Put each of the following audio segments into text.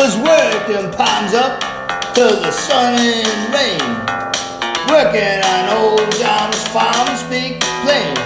was working palms up to the sun and rain, working on old John's farm, speak plain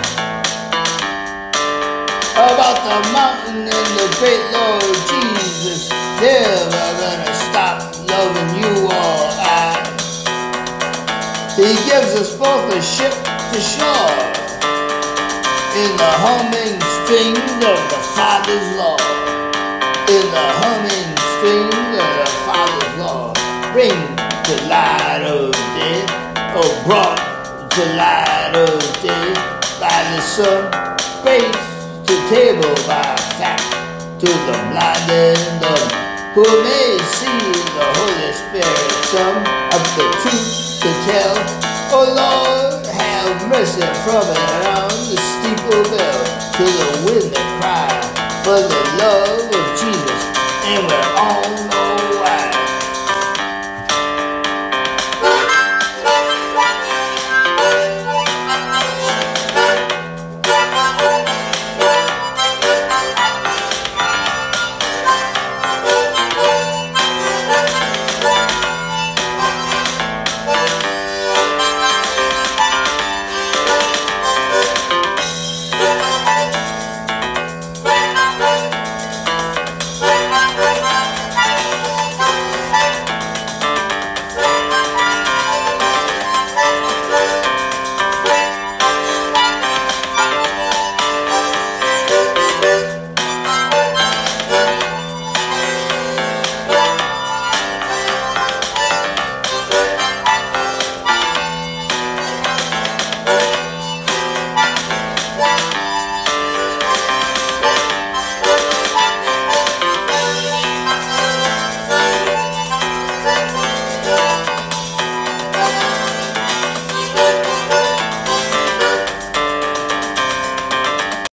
about the mountain and the great Lord Jesus, never gonna stop loving you or I. He gives us both a ship to shore in the humming strings of the Father's law, in the humming strings of the Father's law. Bring to light of day, or brought to light of day by the sun, grace to table by fact, to the blind and dumb, who may see the Holy Spirit some of the truth to tell. Oh Lord, have mercy from it on the steeple